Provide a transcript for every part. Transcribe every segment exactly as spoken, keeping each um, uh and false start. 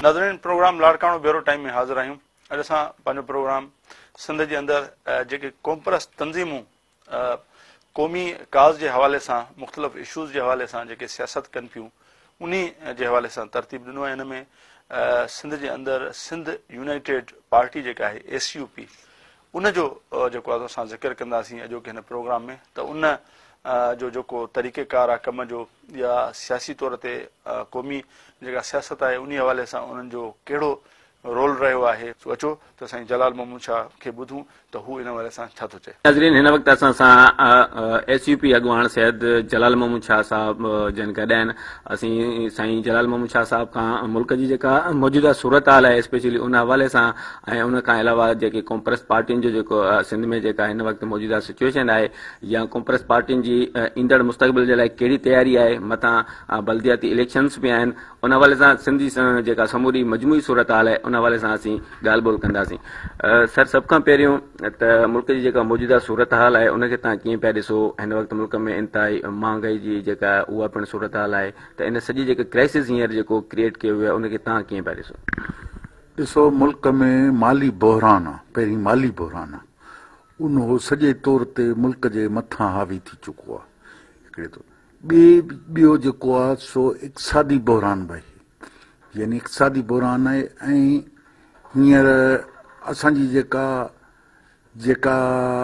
नाज़रीन programme Larkana bureau time में हाज़िर आहियूं। अॼु असां पंहिंजो प्रोग्राम सिंध जे अंदरि जेके कोमपरस तंज़ीमूं क़ौमी काज़ जे हवाले सां मुख़्तलिफ़ इशूज़ जे हवाले सां जेके सियासत कनि पियूं उन जे हवाले सां तरतीब ॾिनो आहे। हिन में सिंध जे अंदरि सिंध यूनाइटेड पार्टी जेका आहे एस यू पी उनजो जेको आहे असां ज़िक्र कंदासीं अॼोके हिन प्रोग्राम में। त उन जो जेको तरीक़ेकार आहे कम जो या सियासी तौर ते क़ौमी जेका सियासत आहे उन हवाले सां उन्हनि जो कहिड़ो रोल रहियो आहे। अचो त साईं जलाल महमूद शाह खे ॿुधूं त हू इन हवाले सां छा थो चए। नाज़रीन हिन वक़्तु असां सां एस यू पी अॻुवाण सैयद जलाल महमूद शाह साहब जन गॾु आहिनि। असीं साईं जलाल महमूद शाह साहब खां मुल्क जी जेका मौजूदा सूरत हाल आहे स्पेशली उन हवाले सां ऐं उन खां अलावा जेके कॉम्प्रेस पार्टियुनि जो जेको सिंध में जेका हिन वक़्तु मौजूदा सिचुएशन आहे या कॉम्प्रेस पार्टियुनि जी ईंदड़ मुस्तक़बिल जे लाइ कहिड़ी तयारी आहे, मथां बल्दियाती इलेक्शन्स बि आहिनि, उन हवाले सां सिंधी जेका समूरी मजमूई सूरत हाल आहे उन हवाले सां असीं ॻाल्हि ॿोल कंदासीं। सर सभ खां पहिरियों त मुल्क जी जेका मौजूदा सूरत हाल आहे उनखे तव्हां कीअं पिया ॾिसो? हिन वक़्तु मुल्क में इंतिहाई महांगाई जी जेका उहा पिणु सूरत हाल आहे, त इन सॼी जेके क्राइसिस हींअर जेको क्रिएट कयो वियो आहे उनखे तव्हां कीअं पिया ॾिसो? ॾिसो, मुल्क में माली बहरान आहे, पहिरीं माली बहरान आहे, उन सॼे तौर ते मुल्क जे मथां हावी थी चुको आहे हिकिड़े तौर। ॿियो जेको आहे सो इक़्तिसादी बहरान बि आहे, यानी इक़्तिसादी बहरान आहे। ऐं हींअर असांजी जेका जेका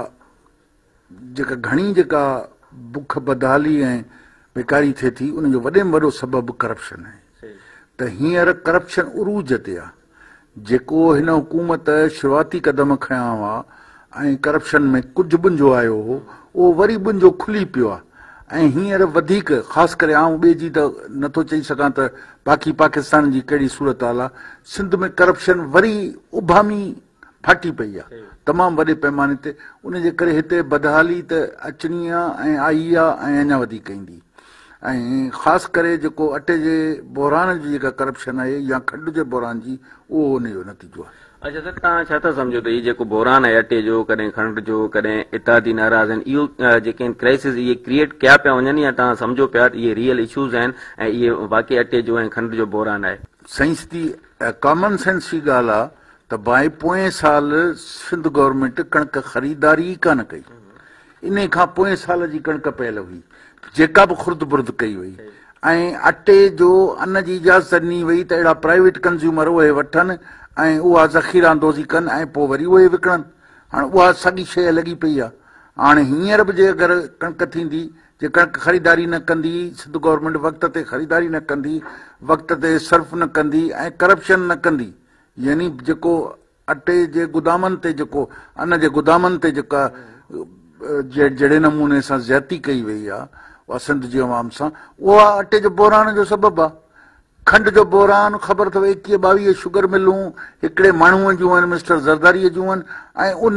जेका घणी जेका बुख बदहाली ऐं बेकारी थिए थी उनजो वॾे में वॾो सबबु करप्शन आहे। त हींअर करप्शन उरूज ते आहे। जेको हिन हुकूमत शुरूआती क़दम खयां हुआ ऐं करप्शन में कुझु बुंजो आयो हो उहो वरी बुंजो खुली पियो आहे। ऐं हींअर वधीक ख़ासि करे आऊं ॿिए जी त नथो चई सघां त बाक़ी पाकिस्तान जी कहिड़ी सूरत हाल आहे, सिंध में करप्शन वरी उभामी फाटी पई आहे तमामु वॾे पैमाने ते। उनजे करे हिते बदहाली त अचणी आहे ऐं आई आहे ऐं अञा वधीक ईंदी। ऐं ख़ासि करे जेको अटे जे बहरान जी जेका करप्शन आहे या खंड जे बहरान जी, उहो उनजो नतीजो आहे। अच्छा सर, तव्हां छा था सम्झो त इहो जेको बहरान आहे अटे जो, कॾहिं खंड जो, कॾहिं इत्तेहादी नाराज़ आहिनि, इहो जेके आहिनि क्राइसिस इहे क्रिएट कया पिया वञनि या तव्हां सम्झो पिया इहे रियल इशूज़ आहिनि ऐं इहे वाक़ई अटे जो ऐं खंड जो बहरान आहे? साइंस जी कॉमन सेंस जी ॻाल्हि आहे त भाई पोएं साल सिंध गवर्नमेंट कणिक ख़रीदारी ई कान कई। इन खां पोएं साल जी कणिक पयल हुई जेका बि खुर्द बुर्द कई वई। ऐं अटे जो अन्न जी इजाज़त ॾिनी वई त अहिड़ा प्राइवेट कंज़्यूमर उहे वठनि ऐं उहा ज़ख़ीरा अंदोज़ी कनि ऐं पोइ वरी उहे विकिणनि। हाणे उहा साॻी शइ लॻी पई आहे। हाणे हींअर बि जे अगरि कणिक थींदी, जे कणिक ख़रीदारी न कंदी, सिंध गवर्नमेंट वक़्त ते ख़रीदारी न कंदी, वक़्त ते सर्फ न कंदी ऐं करप्शन न कंदी, यानी जेको अटे जे गुदामनि ते जेको अन्न जे गुदामनि ते जेका जहिड़े नमूने सां ज़्यादती कई वई आहे उहा सिंध जी अवाम सां, उहा अटे जो बहरान जो सबबु आहे। खंड जो बहरान ख़बर अथव एकवीह ॿावीह शुगर मिलूं हिकिड़े माण्हूअ जूं आहिनि, मिस्टर ज़रदारीअ जूं आहिनि, ऐं उन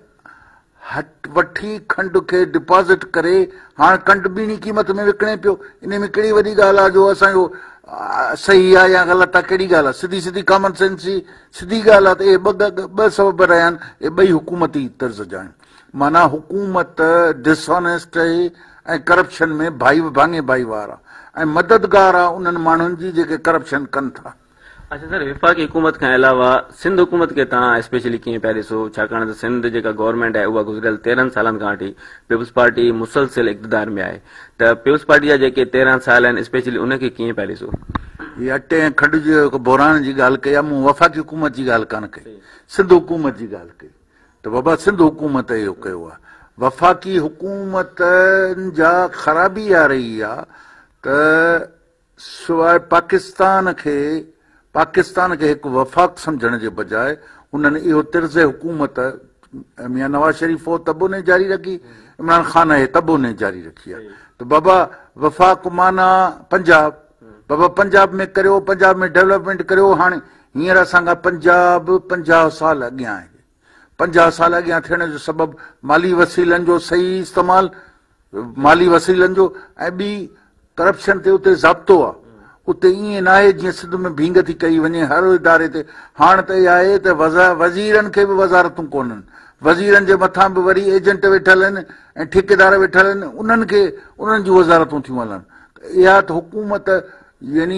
हट वठी खंड खे डिपॉज़िट करे हाणे खंड ॿीणी क़ीमत में विकिणे पियो। इन में कहिड़ी वॾी ॻाल्हि आहे जो असांजो सही आहे या ग़लति आहे? कहिड़ी ॻाल्हि आहे? सिधी सिधी कॉमन सेंस जी सिधी ॻाल्हि आहे त इहे ॿ ॿ सबब रहिया आहिनि। इहे ॿई हुकूमती तर्ज़ जा आहिनि। माना हुकूमत डिसऑनेस्ट आहे ऐं करप्शन में भाई भाङे भाई वार आहे ऐं मददगार आहे उन्हनि माण्हुनि जी जेके करप्शन कनि था। अच्छा सर, विफ़ाक़ी हुकूमत खां अलावा सिंध हुकूमत खे तव्हां स्पेशली कीअं पिया ॾिसो? छाकाणि त सिंध जेका गवर्नमेंट आहे उहा गुज़िरियल तेरहं सालनि खां वठी पीपुल्स पार्टी मुसलसिल इक़्तिदार में आहे। त पीपुल्स पार्टी जा जेके तेरहं साल आहिनि स्पेशली उनखे कीअं पिया ॾिसो? हीअ अटे ऐं खंड जो बहरान जी ॻाल्हि कई आहे, मूं वफ़ाक़ी हुकूमत जी ॻाल्हि कान कई, सिंध हुकूमत जी ॻाल्हि कई। त बाबा सिंध हुकूमत इहो कयो आहे। वफ़ाक़ी हुकूमत जा ख़राबी आ रही आहे त सवाइ पाकिस्तान खे पाकिस्तान खे हिकु वफ़ाक़ सम्झण जे बजाए उन्हनि इहो तर्ज़ हुकूमत मियां नवाज़ शरीफ़ हो तब उन जारी रखी, इमरान ख़ान आहे तब उन जारी रखी आहे। त बाबा वफ़ाक़ माना पंजाब, बाबा पंजाब में करियो, पंजाब में डेवलपमेंट करियो। हाणे हींअर असांखां पंजाब पंजाह साल अॻियां आहे। पंजाह साल अॻियां थियण जो सबबु माली वसीलनि जो सही इस्तेमालु, माली वसीलनि जो, ऐं ॿी करप्शन ते उते ज़ाब्तो आहे। उते ईअं न आहे जीअं सिंध में भींग थी कई वञे हर इदारे ते। हाणे त इहा आहे त वज़ा वज़ीरनि खे बि वज़ारतूं कोन्हनि, वज़ीरनि जे मथां बि वरी एजेंट वेठल आहिनि ऐं ठेकेदार वेठल आहिनि, उन्हनि खे उन्हनि जूं वज़ारतूं थियूं हलनि। इहा त हुकूमत यानी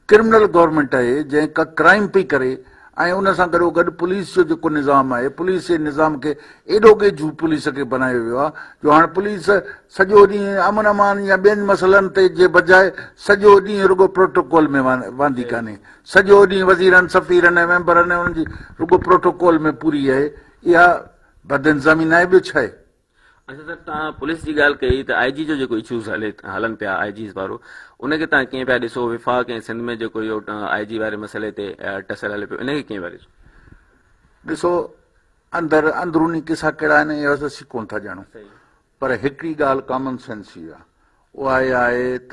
क्रिमिनल गवर्नमेंट आहे जंहिं का क्राइम पई करे ऐं उन सां गॾो गॾु पुलिस जो जेको निज़ाम आहे पुलिस जे निज़ाम खे एॾो गेजू पुलिस खे बनायो वियो आहे जो हाणे पुलिस सॼो ॾींहुं अमन अमान या ॿियनि मसइलनि ते जे बजाए सॼो ॾींहुं रुगो प्रोटोकॉल में वांदी कान्हे, सॼो ॾींहुं वज़ीरनि सफ़ीरनि ऐं मेंबरनि ऐं उन्हनि जी रुगो प्रोटोकॉल में पूरी आहे। इहा बदइंतज़ामी न आहे, ॿियो छा आहे? अच्छा सर, तव्हां पुलिस जी ॻाल्हि कई त आई जी जो जेको इशूज़ हले हलनि पिया आई जी वारो, उनखे तव्हां कीअं पिया ॾिसो? विफ़ाक़ ऐं सिंध में जेको इहो आई जी वारे मसइले ते टसल हले पियो, इनखे कीअं पिया ॾिसो? ॾिसो, अंदरि अंदरूनी किसा कहिड़ा आहिनि इहो असीं कोन था ॼाणूं, पर हिकिड़ी ॻाल्हि कॉमन सेंस जी आहे, उहा आहे त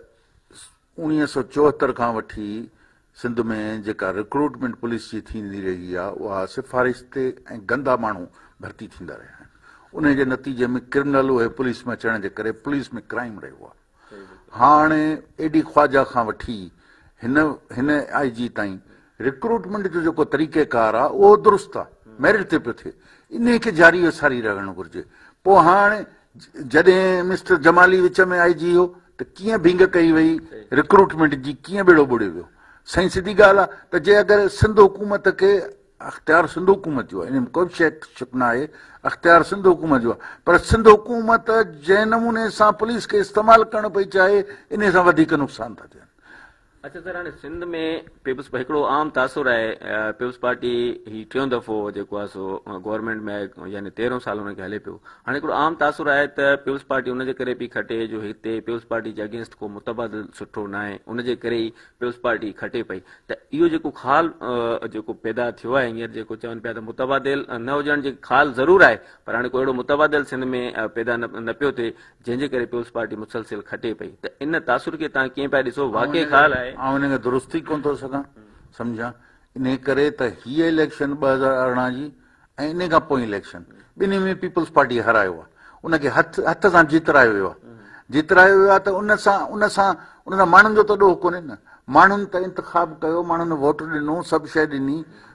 उणिवीह सौ चोहतरि खां वठी सिंध में जेका रिक्रूटमेंट पुलिस जी थींदी रही आहे उहा सिफ़ारिश ते ऐं गंदा माण्हू भर्ती थींदा रहिया आहिनि। उन जे नतीजे में क्रिमिनल उहे पुलिस में अचण जे करे पुलिस में क्राइम रहियो आहे। हाणे एडी ख्वाजा खां वठी हिन हिन आई जी ताईं रिक्रूटमेंट जो जेको तरीक़ेकार आहे उहो दुरुस्त आहे, मेरिट ते पियो थिए, इन खे जारी वसारी रहणु घुरिजे। पोइ हाणे जॾहिं मिस्टर जमाली विच में आई जी हो त कीअं भिंग कई वई रिक्रूटमेंट जी, कीअं बेड़ो बुड़े वियो। साईं सिधी ॻाल्हि आहे त जे अगरि सिंध हुकूमत खे अख़्तियार सिंध हुकूमत जो आहे, इन में कोई बि शइ शुक न आहे, अख़्तियार सिंध हुकूमत जो आहे, पर सिंध हुकूमत जंहिं नमूने सां पुलिस खे इस्तेमालु करणु पई चाहे इन सां वधीक नुक़सान था थियनि। अच्छा सर, हाणे सिंध में पीपुल्स हिकिड़ो आम तासुर आहे, पीपुल्स पार्टी ही टियों दफ़ो जेको आहे सो गवर्नमेंट में यानी तेरहं साल हुनखे हले पियो। हाणे हिकिड़ो आम तासुर आहे त पीपुल्स पार्टी उनजे करे पई खटे जो हिते पीपुल्स पार्टी जे अगेंस्ट को मुतबादिल सुठो न आहे, उनजे करे ई पीपुल्स पार्टी खटे पई। त इहो जेको ख़ाल जेको पैदा थियो आहे हींअर जेको चवनि पिया त मुतबादिल न हुजण जी ख़ाल ज़रूरु आहे, पर हाणे को अहिड़ो मुतबादिल सिंध में पैदा न पियो थिए जंहिंजे करे पीपुल्स पार्टी मुसलसिल खटे पई। त इन तासुर खे तव्हां कीअं पिया ॾिसो? वाक़ई ख़ाल आहे ऐं हिनखे दुरुस्त ई कोन थो सघां सम्झां, इन करे त हीअ इलेक्शन ॿ हज़ार अरिड़हं जी ऐं इन खां पोइ इलेक्शन ॿिन्ही में पीपुल्स पार्टी हरायो आहे, उनखे हथ हथ सां जितरायो वियो आहे जितरायो वियो आहे त उन सां उन सां उन सां माण्हुनि जो त ॾोह कोन्हे न। माण्हुनि त इंतिखाब कयो, माण्हुनि वोट ॾिनो, सभु शइ ॾिनी,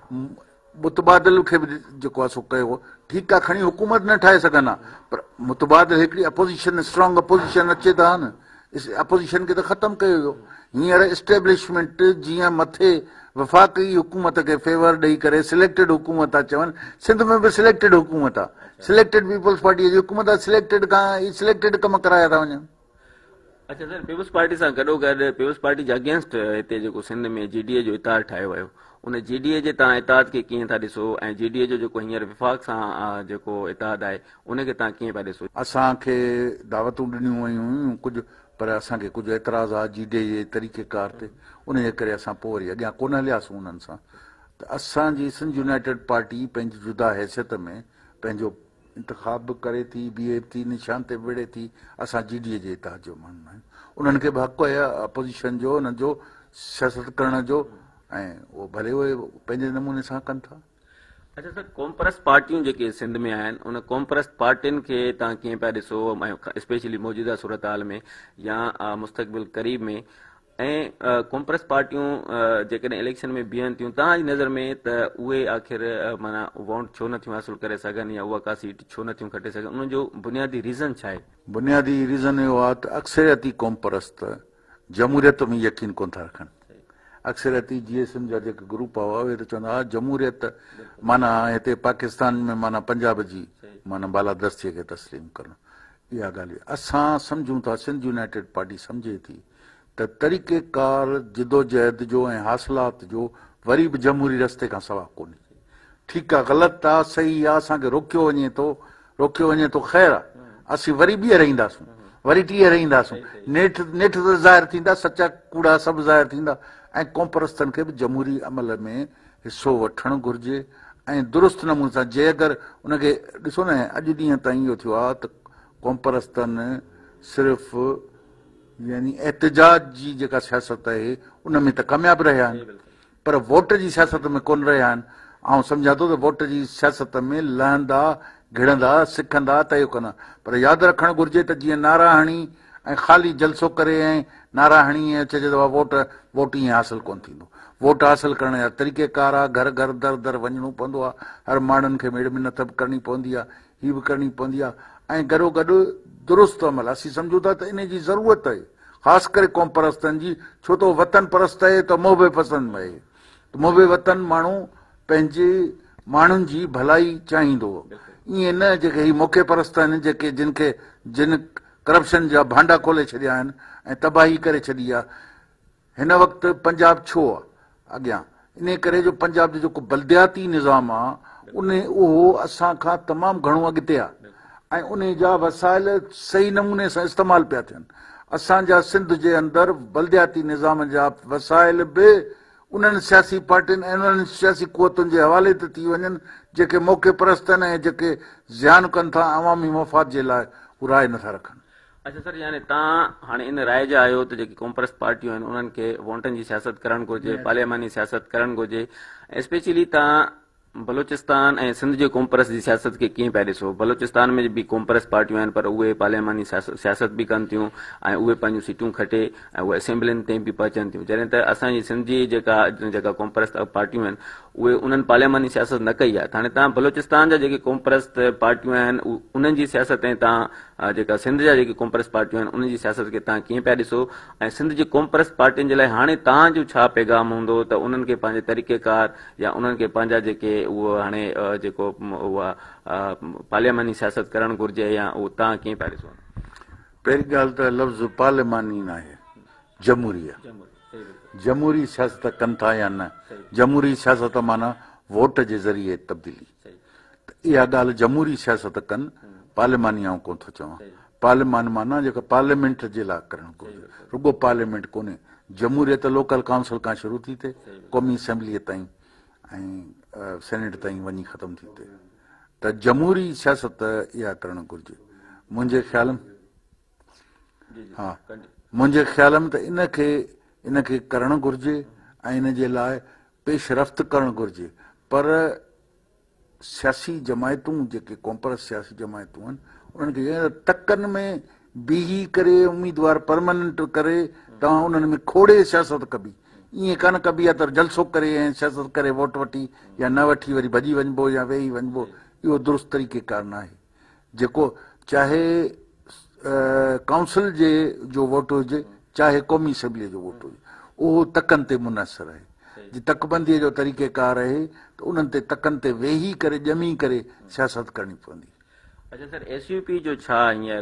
मुतबादिल खे बि जेको आहे सो कयो। ठीकु आहे, खणी हुकूमत न ठाहे सघंदा, पर मुतबादिल हिकिड़ी अपोज़िशन स्ट्रॉन्ग अपोज़िशन अचे त हा न, अपोज़िशन खे त ख़तमु कयो वियो। हींअर इस्टेब्लिशमेंट जीअं मथे वफ़ाक़ी हुकूमत खे फेवर ॾेई करे सिलेक्टेड हुकूमत था चवनि, सिंध में बि सिलेक्टेड हुकूमत आहे, सिलेक्टेड पीपुल्स पार्टीअ जी हुकूमत आहे, सिलेक्टेड खां सिलेक्टेड कम कराया था वञनि। अच्छा सर, पीपुल्स पार्टी सां गॾो गॾु पीपुल्स पार्टी जे अगेंस्ट हिते जेको सिंध में जीडीए जो इताद ठाहियो वियो, उन जीडीए जे तव्हां इताद खे कीअं था ॾिसो ऐं जीडीए जो जेको हींअर विफ़ाक़ सां जेको इताद आहे उनखे तव्हां कीअं पिया ॾिसो? असांखे दावतूं ॾिनियूं वयूं हुयूं कुझु, पर असांखे कुझु एतिराज़ आहे जीडीए जे तरीक़ेकार ते, उनजे करे असां पोइ वरी अॻियां कोन हलियासीं उन्हनि सां। त असांजी सिंध यूनाइटेड पार्टी पंहिंजी जुदा हैसियत में पंहिंजो इंतिखाब बि करे थी, बीहे थी, निशान ते विढ़े थी। असां जीडीए जे इताद जो माण्हू आहियूं, उन्हनि खे बि हक़ु आहे अपोज़िशन जो हुन जो सियासत करण जो, ऐं उहो भले उहे पंहिंजे नमूने सां कनि था। अच्छा सर, कॉमप्रस्त पार्टियूं जेके सिंध में आहिनि उन कॉमप्रस्त पार्टियुनि खे तव्हां कीअं पिया ॾिसो, स्पेशली मौजूदा सूरत हाल में या मुस्तक़बिल क़रीब में? ऐं कॉमप्रस्त पार्टियूं जेकॾहिं इलेक्शन में बीहनि थियूं तव्हांजी नज़र में त उहे आख़िर माना वोट छो नथियूं हासिलु करे सघनि या उहा का सीट छो नथियूं खटे सघनि? उनजो बुनियादी रीज़न छा आहे? बुनियादी रीज़न इहो आहे त अक्सरियती कॉमप्रस्त जमूरियत में यकीन कोन था रखनि। अक्सरियती जीएसएम जा जेके ग्रुप हुआ उहे त चवंदा हुआ जमूरियत माना हिते पाकिस्तान में माना पंजाब जी माना बालादस्तीअ खे तस्लीम करणु, इहा ॻाल्हि असां सम्झूं था। सिंध यूनाइटेड पार्टी सम्झे थी त तरीक़ेकार जिदोजहद जो ऐं हासिलात जो वरी बि जमहूरी रस्ते खां सवाइ कोन्हे। ठीकु आहे, ग़लति आहे, सही आहे, असांखे रोकियो वञे थो रोकियो वञे थो ख़ैरु आहे, असीं वरी ॿीहर ईंदासीं, वरी टीहर ईंदासीं, नेठि नेठि त ज़ाहिर थींदा, सचा कूड़ा सभु ज़ाहिर थींदा। ऐं कॉमप्रस्तनि खे बि जमहूरी अमल में हिसो वठणु घुरिजे ऐं दुरुस्त नमूने सां। जे अगरि उनखे ॾिसो न, अॼु ॾींहं ताईं इहो थियो आहे त कॉमप्रस्तनि सिर्फ़ु यानी एहतजाज जी जेका सियासत आहे उन में त कामयाबु रहिया आहिनि, पर वोट जी सियासत में कोन रहिया आहिनि। ऐं सम्झां थो त वोट जी सियासत में लहंदा घिड़ंदा सिखंदा त इहो कंदा, पर यादि रखणु घुरिजे त जीअं नारा हणी ऐं ख़ाली जलसो करे ऐं नारा हणी ऐं चइजे त वोट वोट ईअं हासिलु कोन थींदो। वोट हासिलु करण जा तरीक़ेकार आहे, घर घर दर दर वञिणो पवंदो आहे, हर माण्हुनि खे मेड़ मिनत बि करणी पवंदी आहे, हीअ बि करणी पवंदी आहे, ऐं गॾो गॾु दुरुस्त अमल। असीं सम्झूं था त इन जी ज़रूरत आहे, ख़ासि करे क़ौम परस्तनि जी, छो त वतन परस्त आहे त मोहबे पसंदि आहे। मोहबे वतन माण्हू पंहिंजे माण्हुनि जी भलाई चाहींदो, ईअं न जेके ही मौक़े परस्त आहिनि जेके जिन खे जिन करप्शन जा भांडा खोले छॾिया आहिनि ऐं तबाही करे छॾी आहे। हिन वक़्तु पंजाब छो आहे अॻियां, इन करे जो पंजाब जो जेको बल्दियाती निज़ाम आहे उन उहो असां खां तमामु घणो अॻिते आहे ऐं उन जा वसाइल सही नमूने सां इस्तेमालु पिया थियनि। असांजा सिंध जे अंदरि बल्दियाती निज़ाम जा वसाइल बि उन्हनि सियासी पार्टियुनि ऐं उन्हनि सियासी क़ुवतुनि जे हवाले ते थी वञनि जेके मौक़े परस्त आहिनि ऐं जेके ज़ियान कनि था अवामी मफ़ाद जे लाइ, उहा राय नथा रखनि। अच्छा सर, यानी तव्हां हाणे इन राय जा आहियो त जेकी कॉम्प्रेस पार्टियूं आहिनि उन्हनि खे वोटनि जी सियासत करणु घुरिजे, पार्लियामानी सियासत करणु घुरिजे, स्पेशली तव्हां बलोचिस्तान ऐं सिंध जे कॉम्प्रेस जी सियासत खे कीअं पिया ॾिसो? बलोचिस्तान में बि कॉम्प्रेस पार्टियूं आहिनि पर उहे पार्लियामानी सियासत बि कनि थियूं ऐं उहे पंहिंजूं सीटूं खटे ऐं उहे असेंबलियुनि ताईं बि पहुचनि थियूं, जॾहिं त असांजी सिंध जी जेका जेका कॉम्प्रेस पार्टियूं आहिनि उहे उन्हनि पार्लियामानी सियासत न कई आहे। हाणे तव्हां बलोचिस्तान जा जेके कॉम्प्रेस पार्टियूं आहिनि उन्हनि जी सियासत ऐं तव्हां जेका सिंध जा जेके कॉम्प्रेस पार्टियूं आहिनि उन्हनि जी सियासत खे तव्हां कीअं पिया ॾिसो ऐं सिंध जी कॉम्प्रेस पार्टियुनि जे लाइ हाणे तव्हांजो छा पैगाम हूंदो त उन्हनि खे पंहिंजे तरीक़ेकार या उन्हनि खे पंहिंजा जेके उहो हाणे जेको उहा पार्लियामानी सियासत करणु घुरिजे या उहो तव्हां कीअं पिया ॾिसो? पहिरीं ॻाल्हि त लफ़्ज़ पार्लियामानी न आहे, जमहूरी आहे। जमहूरी सियासत कनि था या न, जमहूरी सियासत माना वोट जे ज़रिए तब्दीली, त इहा ॻाल्हि जमहूरी सियासत कनि, पार्लियामानी आउं कोन थो चवां। पार्लियामान माना जेका पार्लियामेंट जे लाइ करणु घुरिजे, रुगो पार्लियामेंट कोन्हे। जमहूरियत लोकल काउंसिल खां शुरू थी थिए, क़ौमी असेंबलीअ ताईं ऐं सेनेट ताईं वञी ख़तमु थी थिए, त जमहूरी सियासत इहा करणु घुरिजे। मुंहिंजे ख़्याल में हा मुंहिंजे ख़्याल में त इनखे इनखे करणु घुरिजे ऐं इन जे लाइ पेशरफ़्त करणु घुरिजे। पर सियासी जमायतूं जेके कॉम्प्रेस सियासी जमायतूं आहिनि उन्हनि खे टकनि में बीही करे उम्मीदवार परमानेंट करे तव्हां उन्हनि में खोड़े सियासत कबी, ईअं कान कबी आहे त जलसो करे ऐं सियासत करे वोट वठी या न वठी वरी भॼी वञिबो या वेही वञिबो, इहो दुरुस्त तरीक़ेकार न आहे। जेको चाहे काउंसिल जे जो वोट हुजे चाहे क़ौमी असेंबलीअ जो वोट हुजे, उहो तकनि ते मुनहसर आहे। जे तकबंदीअ जो तरीक़ेकार आहे त उन्हनि ते तकनि ते वेही करे ॼमी करे सियासत करणी पवंदी। अच्छा सर, एस यू पी जो छा हींअर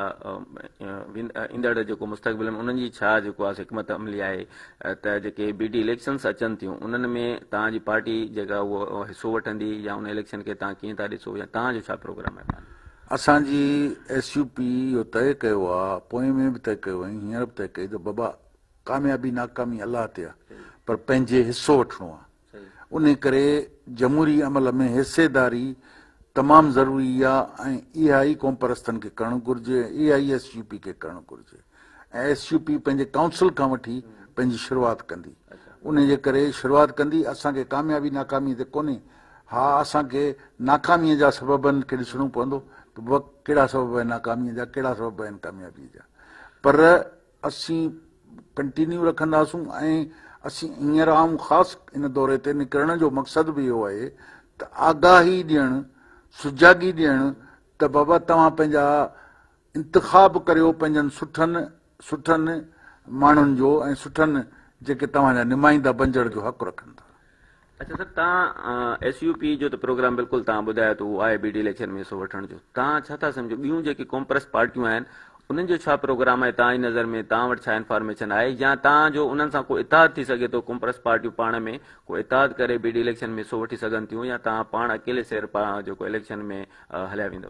ईंदड़ जेको मुस्तक़बिल में उन्हनि जी छा जेको आहे हिकमत अमली आहे त जेके बी डी इलेक्शन्स अचनि थियूं उन्हनि में तव्हांजी पार्टी जेका उहो हिसो वठंदी या उन इलेक्शन खे तव्हां कीअं था ॾिसो या तव्हांजो छा प्रोग्राम आहे? असांजी एस यू पी इहो तय कयो आहे, पोइ में बि तय कयो आहे, हींअर बि तय कई त बाबा कामयाबी नाकामी अलाह ते आहे, पर पंहिंजे हिसो वठिणो आहे। उन करे जमहूरी अमल में हिसेदारी तमामु ज़रूरी आहे ऐं इहा ई क़ौम परस्तनि खे करणु घुरिजे, इहा ई एस यू पी खे करणु घुरिजे। ऐं एस यू पी पंहिंजे काउंसिल खां वठी पंहिंजी शुरूआति कंदी, उन जे करे शुरूआति कंदी। असांखे कामयाबी नाकामी ते कोन्हे, हा असांखे नाकामीअ जा सबबनि खे ॾिसणो पवंदो त कहिड़ा सबब आहिनि नाकामीअ जा, कहिड़ा सबब आहिनि कामयाबीअ जा, पर असीं कंटिन्यू रखंदासूं। ऐं असीं हींअर आऊं ख़ासि इन दौरे ते निकिरण जो मक़सदु बि इहो आहे त आगाही ॾियणु, सुजागी ॾियणु त बाबा तव्हां पंहिंजा इंतिखाब करियो पंहिंजनि सुठनि सुठनि माण्हुनि जो ऐं सुठनि जेके तव्हांजा नुमाइंदा बणजण जो हक़ु रखनि था। अच्छा सर, तव्हां एस यू पी जो त प्रोग्राम बिल्कुलु तव्हां ॿुधायो त उहो आहे बी डी इलेक्शन में हिसो वठण जो, तव्हां छा था सम्झो ॿियूं जेके कॉम्प्रेस पार्टियूं आहिनि उन्हनि जो छा प्रोग्राम आहे तव्हांजी नज़र में? तव्हां वटि छा इंफॉर्मेशन आहे या तव्हांजो उन्हनि सां को इतिहाद थी सघे थो, कॉम्प्रेस पार्टियूं पाण में को इतिहाद करे बी डी इलेक्शन में हिसो वठी सघनि थियूं या तव्हां पाण अकेले सेर पाण जेको इलेक्शन में हलिया वेंदव?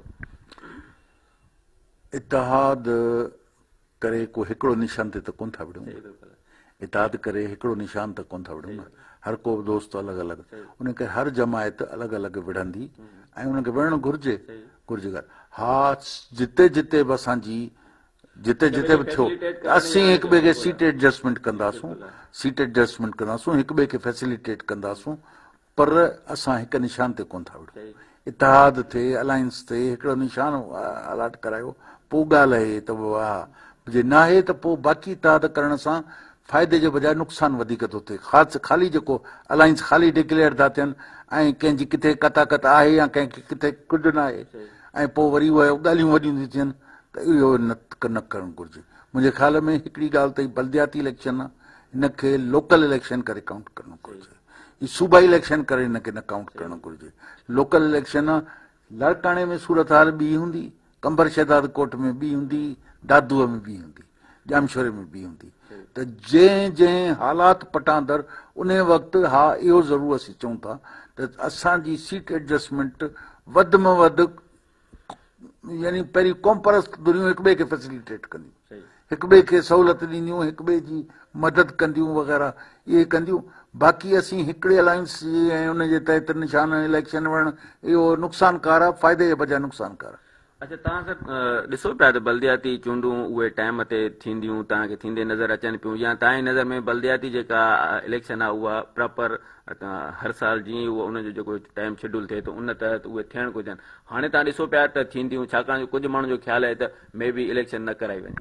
इतिहाद करे को हिकिड़ो निशान ते त कोन था विढ़ूं, इतिहाद करे हिकिड़ो निशान त कोन था विढ़ूं न। हर को दोस्त अलॻि अलॻि, उनखे हर जमायत अलॻि अलॻि विढ़ंदी ऐं उनखे विढ़णु घुरिजे घुरिजे ॻाल्हि। हा जिते जिते बि असांजी जिते जिते बि थियो असीं हिक ॿिए खे सीट एडजस्टमेंट कंदासूं, सीट एडजस्टमेंट कंदासूं, हिक ॿिए खे फैसिलिटेट कंदासूं, पर असां हिक निशान ते कोन था विढ़ूं। इतिहाद थिए, अलायंस थिए, हिकिड़ो निशान अलाट करायो, पोइ ॻाल्हि आहे त हा जे न आहे त पोइ बाक़ी इतिहाद करण सां फ़ाइदे जे बजाए नुक़सानु वधीक थो थिए। ख़ासि ख़ाली जेको अलायंस ख़ाली डिक्लेयर था थियनि ऐं कंहिंजी किथे कताकत आहे या कंहिंखे किथे कुझु न आहे ऐं पोइ वरी उहे ॻाल्हियूं वॾियूं थी थियनि त इहो न न करणु घुरिजे। मुंहिंजे ख़्याल में हिकिड़ी ॻाल्हि त बल्दियाती इलेक्शन आहे, हिनखे लोकल इलेक्शन करे काउंट करणो घुरिजे, हीउ सूबाई इलेक्शन करे हिनखे न काउंट करणो घुरिजे। लोकल इलेक्शन आहे, लाड़काणे में सूरत हाल ॿी हूंदी, कंबर शहदाद कोट में ॿी हूंदी, दादूअ में ॿी हूंदी, जामशोरे में ॿी हूंदी। त जंहिं जंहिं हालात पटांदड़ उन वक़्तु हा इहो ज़रूरु असीं चऊं था त असांजी सीट एडजस्टमेंट वधि में वधि यानी पहिरीं कॉम्परस दुनियूं हिक ॿिए खे फैसिलिटेट कंदियूं, हिक ॿिए खे सहूलियत ॾींदियूं, हिक ॿिए जी मदद कंदियूं वग़ैरह इहे कंदियूं। बाक़ी असीं हिकिड़े अलायंस ऐं उनजे तहत निशान इलेक्शन वञणु इहो नुक़सानकार आहे, फ़ाइदे जे बजाय नुक़सानकार आहे। अच्छा, तव्हां सर ॾिसो पिया त बल्दियाती चूंडूं उहे टाइम ते थींदियूं तव्हांखे थींदे नज़र अचनि पियूं, या तव्हांजी नज़र में बल्दियाती जेका इलेक्शन आहे उहा प्रॉपर हर साल जीअं उहो उनजो जेको टाइम शेड्यूल थिए थो उन तहत उहे थियणु घुरिजनि। हाणे तव्हां ॾिसो पिया त थींदियूं, छाकाणि जो कुझु माण्हुनि जो ख़्यालु आहे त मे बी इलेक्शन न कराई वञे।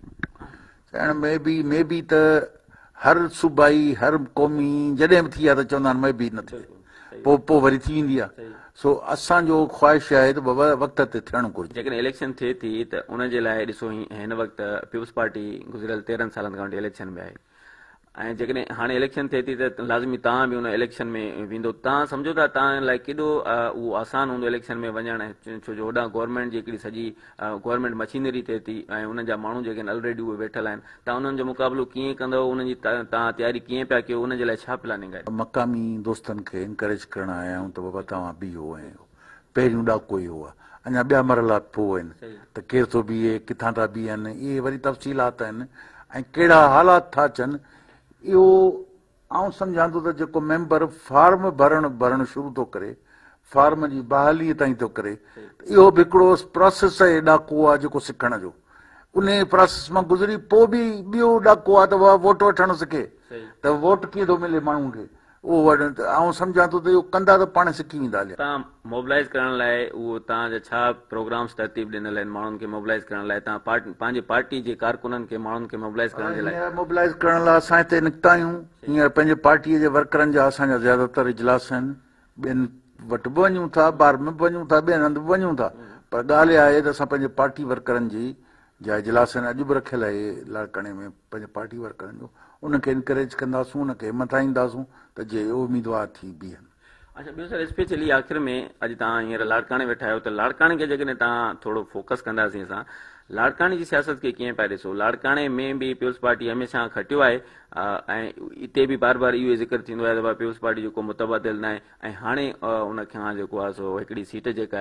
चइण में बि मे बी त हर सूबाई हर क़ौमी जॾहिं बि थी आहे त चवंदा आहिनि मे बी न थिए, पोइ पोइ वरी थी वेंदी आहे। सो असांजो ख़्वाहिश आहे त बाबा वक़्त ते थियणु घुरिजे। जेकॾहिं इलेक्शन थिए थी त उनजे लाइ ॾिसो हिन वक़्तु पीपुल्स पार्टी गुज़िरियल तेरहनि सालनि खां वठी इलेक्शन में आहे, ऐं जेकॾहिं हाणे इलेक्शन थिए थी त लाज़मी तव्हां बि उन इलेक्शन में वेंदो। तव्हां सम्झो था तव्हां लाइ केॾो उहो आसान हूंदो इलेक्शन में वञणु, छो जो होॾां गवर्नमेंट जी हिकिड़ी सॼी गवर्नमेंट मशीनरी थिए थी ऐं उन जा माण्हू जेके आहिनि ऑलरेडी उहे वेठल आहिनि, तव्हां उन्हनि जो मुक़ाबिलो कीअं कंदव, उन्हनि जी तव्हां तयारी कीअं पिया कयो, उनजे लाइ छा प्लानिंग आहे? मक़ामी दोस्तनि खे इंकरेज करण आया आहियूं त बाबा तव्हां बीहो, ऐं पहिरियों ॾाको ई हुआ, अञा ॿिया मरला पोइ आहिनि त केरु थो बीहे, किथां था बीहनि, इहे वरी तफ़सीलात आहिनि ऐं कहिड़ा हालात था अचनि। इहो आउं सम्झां थो त जेको मेंबर फार्म भरणु भरणु शुरू थो करे, फार्म जी बहालीअ ताईं थो करे, इहो बि हिकिड़ो प्रोसेस आहे ॾाको आहे जेको सिखण जो। उन प्रोसेस मां गुज़री पोइ बि ॿियो ॾाको आहे त उहा वोट वठणु सिखे, त वोट कीअं थो मिले माण्हुनि खे, उहो आउं सम्झां थो त इहो कंदा त पाण सिखी वेंदा। तव्हां मोबिलाइज़ करण लाइ उहो तव्हांजा छा प्रोग्राम्स तरतीब ॾिनल आहिनि माण्हुनि खे मोबिलाइज़ करण लाइ? तव्हां पंहिंजी पार्टी जे कारकुननि खे माण्हुनि खे मोबिलाइज़ करण जे लाइ मोबिलाइज़ करण लाइ असां हिते निकिता आहियूं। हींअर पंहिंजे पार्टीअ जे वर्करनि जा असांजा ज़्यादातर इजलास आहिनि, ॿियनि वटि बि वञूं था, ॿार में बि वञूं था, ॿियनि हंधि बि वञूं था, पर ॻाल्हि इहा आहे त असां पंहिंजे पार्टी वर्करनि जी जा इजलास आहिनि, अॼु बि रखियल आहे लाड़काणे में पंहिंजे पार्टी वर्करनि जो, उनखे इनकरेज कंदासूं, उनखे हिमथाईंदासूं त जे उम्मीदवार थी बीहनि। अच्छा, ॿियो सर स्पेशली आख़िर में अॼु तव्हां हींअर लाड़काणे वेठा आहियो त लाड़काणे खे जेकॾहिं तव्हां थोरो फोकस कंदासीं असां, लाड़काणे जी सियासत खे कीअं पिया ॾिसो? लाड़काणे में बि पीपुल्स पार्टी हमेशह खटियो आहे ऐं हिते बि बार बार इहो ज़िक्र थींदो आहे त भाई पीपुल्स पार्टी जेको मुतबादिल न आहे, ऐं हाणे उन खां जेको आहे सो हिकिड़ी सीट जेका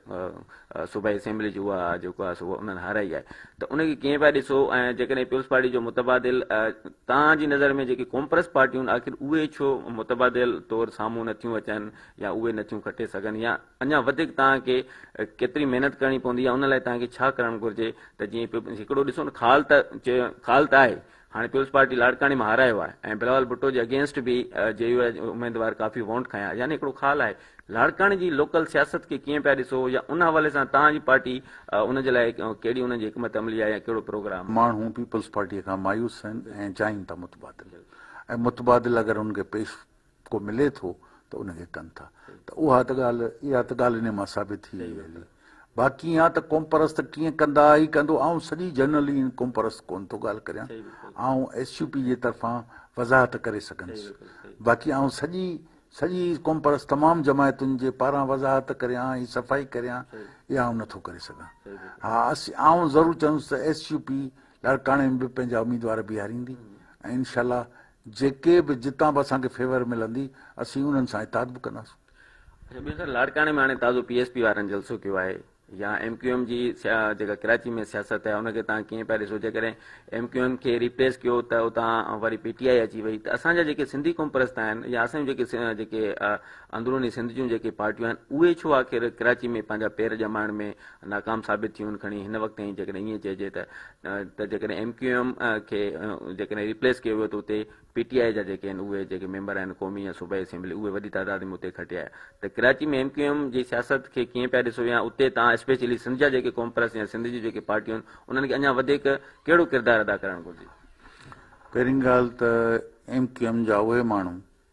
आहे सूबाई असेंबली जी उहा जेको आहे सो उन्हनि हाराई आहे, त उनखे कीअं पिया ॾिसो? ऐं जेकॾहिं पीपुल्स पार्टी जो मुतबादिल तव्हांजी नज़र में जेकी कॉम्प्रेस पार्टियूं आहिनि आख़िर उहे छो मुतबादिल तौरु साम्हूं नथियूं अचनि या उहे नथियूं खटे सघनि, या अञा वधीक तव्हांखे केतिरी महिनत करणी पवंदी आहे, उन लाइ तव्हांखे छा करणु घुरिजे? त जीअं हिकिड़ो ॾिसो न, ख़ाल त ख़ाल त आहे, हाणे पीपुल्स पार्टी लाड़काणे में हारायो आहे ऐं बिलावल भुट्टो जे अगेंस्ट बि जे यू जा उमेदवार काफ़ी वोट खया, यानी हिकिड़ो ख़ाल आहे। लाड़काणे जी लोकल सियासत खे कीअं पिया ॾिसो, या उन हवाले सां तव्हांजी पार्टी उनजे लाइ कहिड़ी उनजी हिकमत अमली आहे या कहिड़ो प्रोग्राम? माण्हू पीपुल्स पार्टीअ खां मायूस आहिनि ऐं चाहिनि था मुतबादिल, ऐं मुतबादिल अगरि उनखे पेश को मिले थो त उनखे कनि था, त उहा त ॻाल्हि इहा त ॻाल्हि इन मां साबित थी वई हली। बाक़ी या त कोम्परस त कीअं कंदा ई कंदो, ऐं सॼी जनरली कोम्परस कोन थो ॻाल्हि करियां, ऐं एस यू पी जे तरफ़ां वज़ाहत करे सघंदुसि, बाक़ी ऐं सॼी सॼी कोम्परस तमामु जमायतुनि जे पारां वज़ाहत करियां ऐं सफ़ाई करियां, इहा आउं नथो करे सघां। हा, असीं आउं ज़रूरु चवंदुसि त एस यू पी लाड़काणे में बि पंहिंजा उम्मीदवार बीहारींदी ऐं इनशाला जेके बि जितां बि असांखे फेवर मिलंदी असीं उन्हनि सां इताद बि कंदासीं। अच्छा, ॿियो सर लाड़काणे में हाणे ताज़ो पी एस पी वारनि जलसो कयो आहे, या एम क्यू एम जी जेका कराची में सियासत आहे उनखे तव्हां कीअं पिया ॾिसो? जेकॾहिं एम क्यू एम खे रिप्लेस कयो त उतां वरी पी टी आई अची वई, त असांजा जेके सिंधी कॉम्परस आहिनि या असांजूं जेके जेके अंदरूनी सिंध जूं जेके पार्टियूं आहिनि उहे छो आख़िर कराची में पंहिंजा पेर ॼमाइण में नाकाम साबित थियूं आहिनि? खणी हिन वक़्त ताईं जेकॾहिं ईअं चइजे त त जेकॾहिं एम क्यू एम खे जेकॾहिं रिप्लेस कयो वियो त उते पी टी आई जा जेके आहिनि उहे जेके मेंबर आहिनि क़ौमी या सूबाई असेंबली उहे वॾी तादाद में उते खटिया, त कराची में एम क्यू एम जी सियासत खे कीअं पिया ॾिसो? या उते तव्हां स्पेशली सिंध जा जेके कॉम्परस या सिंध जी जेके पार्टियूं आहिनि उन्हनि खे अञा वधीक कहिड़ो किरदारु अदा करणु घुरिजे? पहिरीं ॻाल्हि त एम क्यू एम जा उहे माण्हू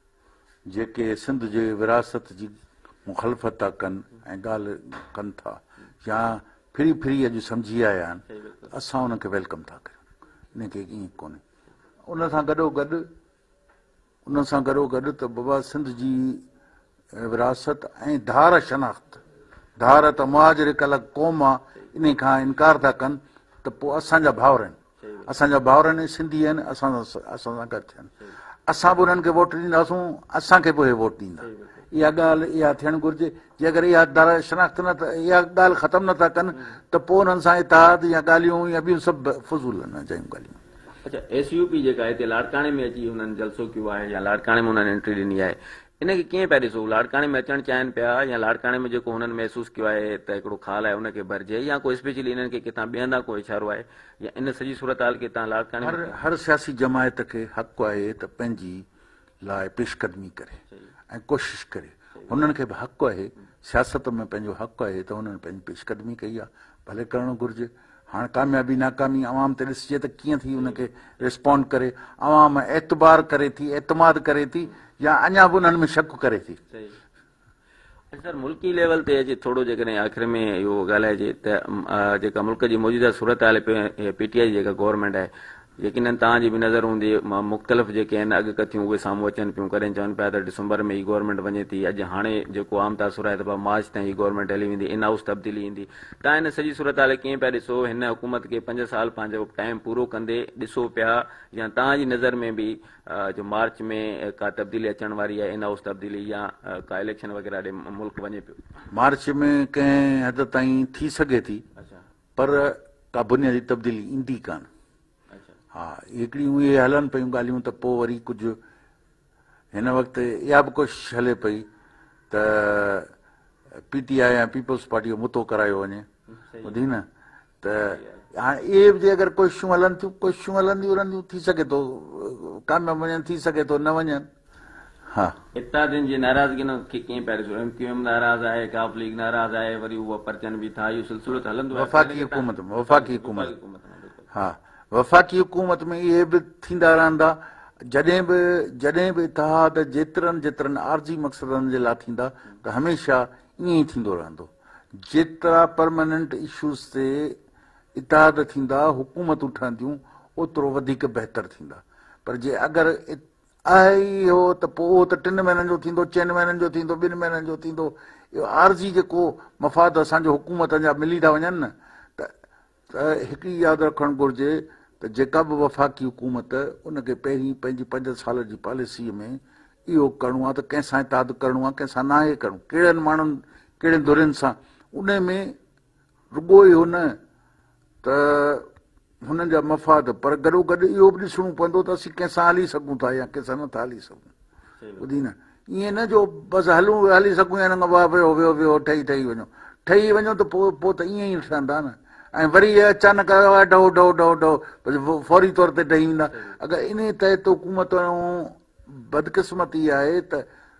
जेके सिंध जे विरासत जी मुखालफ़त था कनि ऐं ॻाल्हि कनि था या फ्री फ्री अॼु सम्झी आया आहिनि, असां उनखे वेलकम था कयूं। इनखे ईअं कोन्हे। उन सां गॾोगॾु उन सां गॾोगॾु त बाबा सिंध जी विरासत ऐं धार शनाख़्त, धार त मुहाजिर अलॻि क़ौम आहे, इन खां इनकार था कनि त पोइ असांजा भाउर आहिनि, असांजा भाउर आहिनि, सिंधी आहिनि, असां असां सां गॾु थियनि, असां बि उन्हनि खे वोट ॾींदासूं, असांखे बि उहे वोट ॾींदा। इहा ॻाल्हि इहा थियणु घुरिजे। जे अगरि इहा धार शनाख़्त न इहा ॻाल्हि ख़तमु नथा कनि त पोइ उन्हनि सां इतिहाद या ॻाल्हियूं या ॿियूं सभु फज़ूल न जहियूं ॻाल्हियूं। अच्छा, एस यू पी जेका हिते लाड़काणे में अची हुननि जलसो कयो आहे या लाड़काणे में हुननि एंट्री ॾिनी आहे, इनखे कीअं पिया ॾिसो? लाड़काणे में अचणु चाहिनि पिया या लाड़काणे में जेको हुननि महसूसु कयो आहे त हिकिड़ो खाल आहे हुनखे भरिजे, या कोई स्पेशली इन्हनि खे किथां ॿियंदा को इशारो आहे, या इन सॼी सूरत हाल खे तव्हां लाड़काणे हर हर सियासी जमायत खे हक़ु आहे त पंहिंजी लाइ पेशकदमी करे ऐं कोशिशि करे। हुननि खे बि हक़ु आहे, सियासत में पंहिंजो हक़ु आहे त हुननि पंहिंजी पेशकदमी कई आहे, भले करणु घुरिजे। हाणे कामयाबी नाकामी अवाम ते ॾिसिजे त कीअं थी हुनखे रिस्पॉन्ड करे, अवाम एतबार करे थी, एतमाद करे थी, या अञा बि उन्हनि में शक करे थी। सर, मुल्की लेवल ते अचे थोरो जेकॾहिं आख़िर में इहो ॻाल्हाइजे त जेका मुल्क जी मौजूदा सूरत हाल पीटीआई जी जेका गवर्नमेंट आहे, यकीननि तव्हांजी बि नज़र हूंदी, मुख़्तलिफ़ जेके आहिनि अॻकथियूं उहे साम्हूं अचनि पियूं, कॾहिं चवनि पिया त डिसंबर में ही गवर्नमेंट वञे थी, अॼु हाणे जेको आम तासुर आहे त मार्च ताईं ही गवर्नमेंट हली वेंदी, इन हाउस तब्दीली ईंदी। तव्हां हिन सॼी सूरत हाल कीअं पिया ॾिसो? हिन हुकूमत खे पंज साल पंहिंजो टाइम पूरो कंदे ॾिसो पिया, या तव्हांजी नज़र में बि जो मार्च में का तब्दीली अचण वारी आहे, इन हाउस तब्दीली या का इलेक्शन वग़ैरह ॾे मुल्क वञे पियो? मार्च में कंहिं हद ताईं थी सघे थी, पर का बुनियादी तब्दीली ईंदी कान। हा, हिकिड़ियूं इहे हलनि पियूं ॻाल्हियूं त पोइ वरी कुझु हिन वक़्तु इहा बि कोशिशि हले पई त पीटीआई ऐं पीपल्स पार्टी जो मुतो करायो वञे, ॿुधी न, त हाणे इहे बि जे अगरि कोशिशूं हलनि थियूं, कोशिशूं हलंदियूं रहंदियूं, थी सघे थो कामयाबु वञनि, थी सघे थो न वञनि। हा, इत्तेहादियुनि जी नाराज़गी खे कीअं पिया ॾिसो? एम क्यू एम नाराज़ आहे, काफ लीग नाराज़ आहे, वरी उहा परचनि बि था, इहो सिलसिलो त हलंदो आहे। वफ़ाक़ी हुकूमत में वफ़ाक़ी हुकूमत हा वफ़ाक़ी हुकूमत में इहे बि थींदा रहंदा। जॾहिं बि जॾहिं बि इतिहाद जेतिरनि जेतिरनि आर्ज़ी मक़सदनि जे लाइ थींदा त हमेशह ईअं ई थींदो रहंदो। जेतिरा परमानेंट इशूज़ ते इतिहाद थींदा, हुकूमतूं ठहंदियूं, ओतिरो वधीक बहितर थींदा। पर जे अगरि आहे ई हो त पोइ उहो त टिनि महीननि जो थींदो, चइनि महीननि जो थींदो, ॿिनि महीननि जो थींदो। इहो आर्ज़ी जेको मफ़ाद असांजो हुकूमत जा मिली था वञनि न, त हिकिड़ी यादि रखणु घुरिजे त जेका बि वफ़ाक़ी हुकूमत, उनखे पहिरीं पंहिंजी पंज साल जी पॉलिसीअ में इहो करिणो आहे त कंहिंसां इतिहाद करिणो आहे, कंहिंसां नाहे करिणो, कहिड़नि माण्हुनि कहिड़े धुरियुनि सां। उन में रुॻो इहो न त हुननि जा मफ़ाद, पर गॾोगॾु इहो बि ॾिसणो पवंदो त असीं कंहिंसां हली सघूं था या कंहिंसां नथा हली सघूं। ॿुधी न, ईअं न जो बसि हलूं हली सघूं या न वियो वियो वियो ठही ठही वञो, ठही वञो त पोइ पोइ त ईअं ई ठहंदा न। ऐं वरी अचानक ढो ढो ढो ढो फौरी तौर ते ठही वेंदा। अगरि इन तहत हुकूमत बदकिस्मती आहे त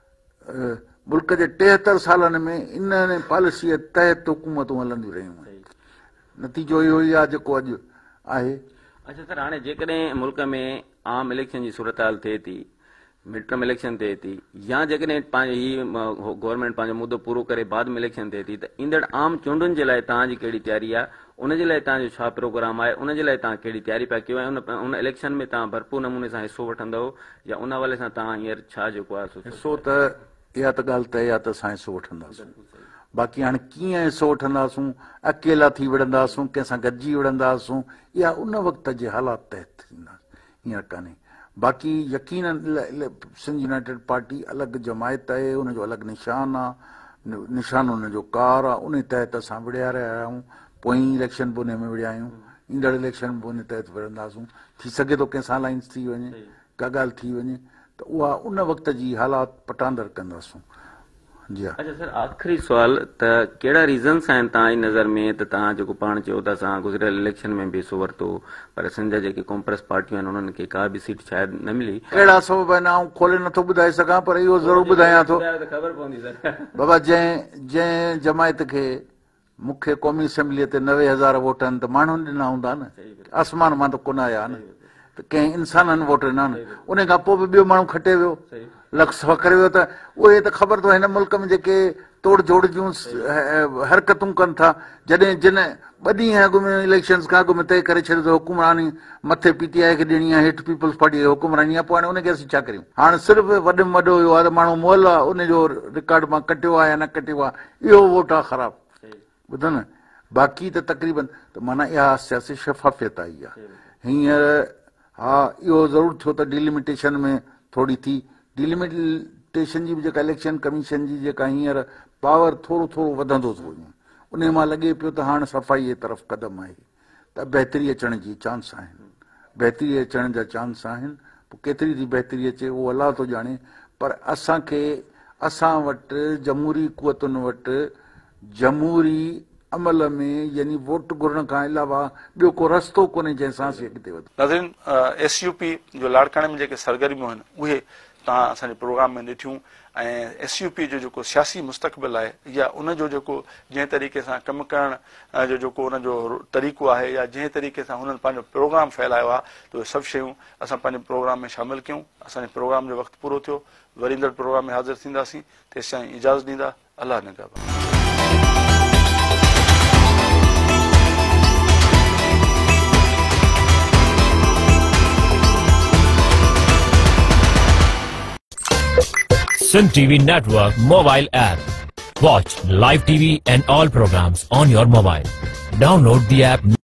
मुल्क जे टेहतरि सालनि में इन पॉलिसीअ तहत हुकूमतूं हलंदियूं रहियूं। नतीजो इहो ई आहे जेको अॼु आहे। अच्छा सर, हाणे जेकॾहिं मुल्क में आम इलेक्शन जी सूरत हाल थिए थी, मिड टर्म इलेक्शन थिए थी, या जेकॾहिं पंहिंजी ही गवर्नमेंट पंहिंजो मुदो पूरो करे बाद में इलेक्शन थिए थी, त ईंदड़ आम चूंडुनि जे लाइ तव्हांजी कहिड़ी तयारी आहे? उनजे लाइ तव्हांजो छा प्रोग्राम आहे? उनजे लाइ तव्हां कहिड़ी तयारी पिया कयो ऐं उन उन इलेक्शन में तव्हां भरपूर नमूने सां हिसो वठंदव, या उन हवाले सां तव्हां हींअर छा जेको आहे हिसो? त इहा त ॻाल्हि तय आहे त असां हिसो वठंदासीं। बाक़ी हाणे कीअं हिसो वठंदासूं, अकेला थी विढ़ंदासूं, कंहिंसां गॾिजी विढ़ंदासूं, इहा उन वक़्त जे हालात तहत थींदा, हींअर कान्हे। बाक़ी यकीनन सिंध यूनाइटेड पार्टी अलॻि जमायत आहे, उनजो अलॻि निशान आहे, निशान उनजो कार आहे, उन तहत असां विड़िया रहिया आहियूं। पोइ इलेक्शन बि उन में विड़िया आहियूं, ईंदड़ इलेक्शन बि उन तहत विढ़ंदासूं। थी सघे थो कंहिंसां अलाइंस थी वञे, का ॻाल्हि थी वञे, त उहा उन वक़्त जी हालात पटांदड़ कंदासूं। जी हा। अच्छा सर, आख़िरी सुवाल, त कहिड़ा रीज़न्स आहिनि तव्हांजी नज़र में त तव्हां जेको पाण चयो था असां गुज़िरियल इलेक्शन में बि हिसो वरितो, पर सिंध जा जेके कॉम्प्रेस पार्टियूं आहिनि उन्हनि खे का बि सीट शायदि न मिली? कहिड़ा सबब आहिनि आउं खोले नथो ॿुधाए सघां, पर इहो ज़रूरु ॿुधायां थो। ख़बर पवंदी सर। बाबा, जंहिं जंहिं जमायत खे मूंखे क़ौमी असेंबलीअ ते नवे हज़ार वोट आहिनि त माण्हुनि ॾिना हूंदा न, आसमान मां त कोन आया न। त कंहिं इंसाननि वोट ॾिना न, उन खां पोइ बि ॿियो माण्हू खटे वियो, लख सफ़ा करे वियो, त उहे त ख़बर अथव हिन मुल्क में जेके तोड़ जोड़ जूं हरकतूं कनि था, जॾहिं जिन ॿ ॾींहं अॻु में इलेक्शन्स खां अॻु में तइ करे छॾियो त हुकुमरानी मथे पीटीआई खे ॾियणी आहे, हेठि पीपल्स पार्टी खे हुकुमरानी आहे, पोइ हाणे उनखे असीं छा करियूं? हाणे सिर्फ़ु वॾे में वॾो इहो आहे त माण्हू मुअल आहे, उनजो रिकॉर्ड मां कटियो आहे या न कटियो आहे, इहो वोट आहे ख़राबु, ॿुधो न। बाक़ी त तक़रीबन त माना इहा सियासी शफ़ाफ़ियत आई आहे हींअर। हा, इहो ज़रूरु थियो त डिलिमिटेशन में थोरी थी, डिलिमिटेशन जी बि जेका इलेक्शन कमीशन जी जेका हींअर पावर थोरो थोरो वधंदो थो वञे, उन मां लॻे पियो त हाणे सफ़ाई जे तरफ़ क़दम आहे, त बहितरी अचण जी चांस आहिनि, बहितरी अचण जा चांस आहिनि। पोइ केतिरी थी बहितरी अचे उहो अलाह थो ॼाणे, पर असांखे असां वटि जमहूरी कुवतुनि वटि जमहूरी अमल में यानी वोट घुरण खां अलावा ॿियो को रस्तो कोन्हे जंहिंसां असीं अॻिते वधूं। नाज़रीन, एस यू पी जो लाड़काणे में जेके सरगर्मियूं आहिनि उहे तव्हां असांजे प्रोग्राम में ॾिठियूं, ऐं एस यू पी जो जेको सियासी मुस्तक़बिल आहे या उनजो जेको जंहिं तरीक़े सां कमु करण जो जेको उनजो तरीक़ो आहे या जंहिं तरीक़े सां हुननि पंहिंजो प्रोग्राम फैलायो आहे, त उहे सभु शयूं असां पंहिंजे प्रोग्राम में शामिलु कयूं। असांजे प्रोग्राम जो वक़्तु पूरो थियो, वरी ईंदड़ प्रोग्राम में हाज़िर थींदासीं, तेसि ताईं इजाज़त ॾींदा। अलाह निगहबान। Sindh T V Network mobile app. Watch live T V and all programs on your mobile. Download the app.